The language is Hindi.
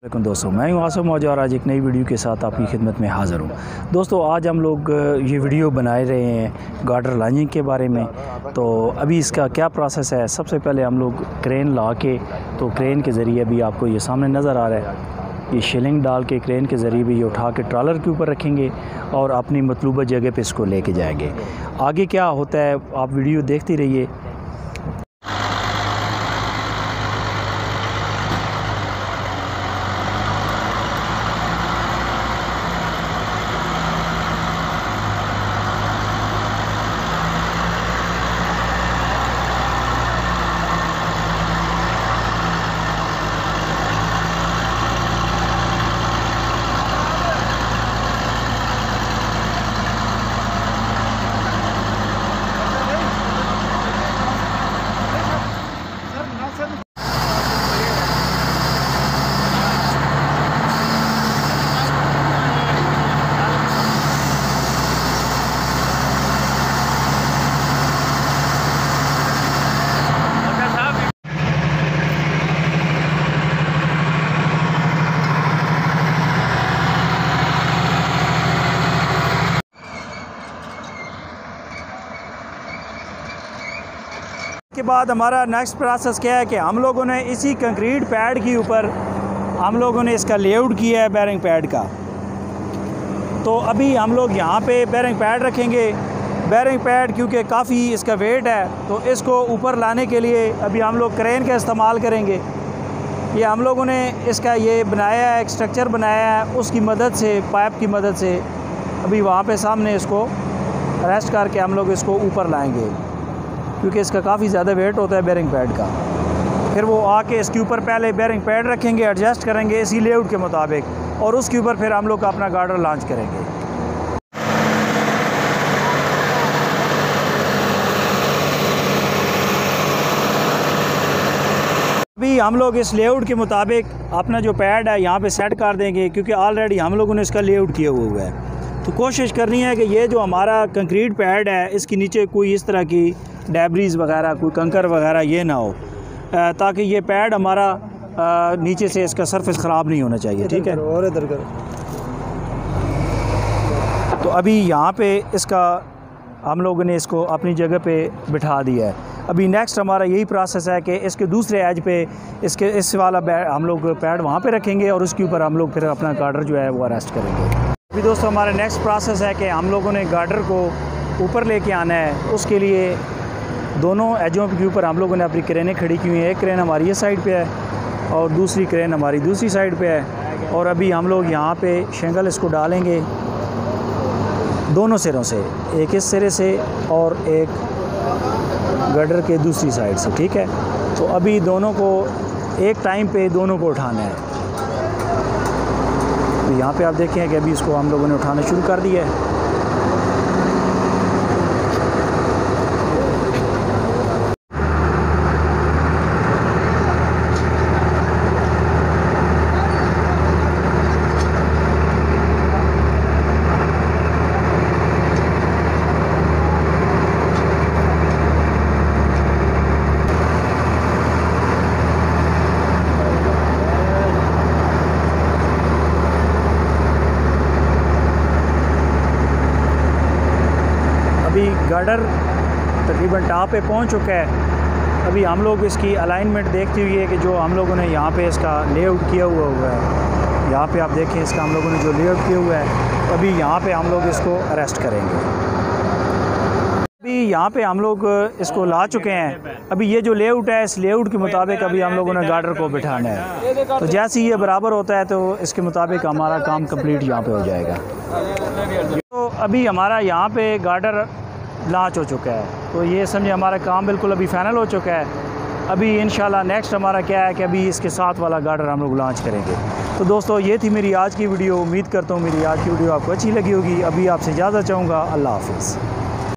दोस्तों, मैं हूं आसिफ मौजा और आज एक नई वीडियो के साथ आपकी खिदमत में हाज़िर हूं। दोस्तों, आज हम लोग ये वीडियो बना रहे हैं गार्डर लॉन्चिंग के बारे में। तो अभी इसका क्या प्रोसेस है, सबसे पहले हम लोग क्रेन ला के, तो क्रेन के ज़रिए अभी आपको ये सामने नज़र आ रहा है, ये शिलिंग डाल के क्रेन के ज़रिए भी ये उठा के ट्रॉलर के ऊपर रखेंगे और अपनी मतलूबा जगह पे इसको लेके जाएंगे। आगे क्या होता है आप वीडियो देखते रहिए। के बाद हमारा नेक्स्ट प्रोसेस क्या है कि हम लोगों ने इसी कंक्रीट पैड के ऊपर हम लोगों ने इसका लेआउट किया है बेयरिंग पैड का। तो अभी हम लोग यहाँ पे बेयरिंग पैड रखेंगे। बेयरिंग पैड क्योंकि काफ़ी इसका वेट है, तो इसको ऊपर लाने के लिए अभी हम लोग क्रेन का इस्तेमाल करेंगे। ये हम लोगों ने इसका ये बनाया है, एक स्ट्रक्चर बनाया है, उसकी मदद से, पाइप की मदद से अभी वहाँ पे सामने इसको रेस्ट करके हम लोग इसको ऊपर लाएंगे, क्योंकि इसका काफ़ी ज़्यादा वेट होता है बेयरिंग पैड का। फिर वो आके इसके ऊपर पहले बेयरिंग पैड रखेंगे, एडजस्ट करेंगे इसी लेआउट के मुताबिक, और उसके ऊपर फिर हम लोग अपना गार्डर लॉन्च करेंगे। अभी हम लोग इस लेआउट के मुताबिक अपना जो पैड है यहाँ पे सेट कर देंगे, क्योंकि ऑलरेडी हम लोगों ने इसका लेआउट किया हुआ है। तो कोशिश करनी है कि ये जो हमारा कंक्रीट पैड है, इसके नीचे कोई इस तरह की डेब्रीज वगैरह, कोई कंकर वगैरह ये ना हो, ताकि ये पैड हमारा नीचे से इसका सरफेस ख़राब नहीं होना चाहिए। ठीक है, और इधर कर। तो अभी यहाँ पे इसका हम लोगों ने इसको अपनी जगह पे बिठा दिया है। अभी नेक्स्ट हमारा यही प्रोसेस है कि इसके दूसरे एज पे इसके इस वाला हम लोग पैड वहाँ पे रखेंगे और उसके ऊपर हम लोग फिर अपना गार्डर जो है वो अरेस्ट करेंगे। अभी दोस्तों, हमारा नेक्स्ट प्रोसेस है कि हम लोगों ने गार्डर को ऊपर लेके आना है। उसके लिए दोनों एजों के ऊपर हम लोगों ने अपनी क्रेनें खड़ी की हुई हैं। एक क्रेन हमारी ये साइड पे है और दूसरी क्रेन हमारी दूसरी साइड पे है। और अभी हम लोग यहाँ पे शेंगल इसको डालेंगे दोनों सिरों से, एक इस सिरे से और एक गर्डर के दूसरी साइड से। ठीक है, तो अभी दोनों को एक टाइम पे दोनों को उठाना है। तो यहाँ पे आप देखें कि अभी इसको हम लोगों ने उठाना शुरू कर दिया है। अभी गार्डर तकरीबन टॉप पे पहुंच चुका है। अभी हम लोग इसकी अलाइनमेंट देखते हुए कि जो हम लोगों ने यहाँ पे इसका लेआउट किया हुआ है, यहाँ पे आप देखें इसका हम लोगों ने जो लेआउट किया हुआ है, तो अभी यहाँ पे हम लोग इसको अरेस्ट करेंगे। अभी यहाँ पे हम लोग इसको ला चुके हैं। अभी ये जो लेआउट है, इस लेआउट के मुताबिक अभी हम लोगों ने गार्डर को बिठाना है। तो जैसे ही ये बराबर होता है तो इसके मुताबिक हमारा काम कंप्लीट यहाँ पे हो जाएगा। तो अभी हमारा यहाँ पे गार्डर लॉन्च हो चुका है। तो ये समझे हमारा काम बिल्कुल अभी फाइनल हो चुका है। अभी इंशाल्लाह नेक्स्ट हमारा क्या है कि अभी इसके साथ वाला गार्डर हम लोग लॉन्च करेंगे। तो दोस्तों, ये थी मेरी आज की वीडियो। उम्मीद करता हूँ मेरी आज की वीडियो आपको अच्छी लगी होगी। अभी आपसे इजाज़त चाहूँगा। अल्लाह हाफ़िज़।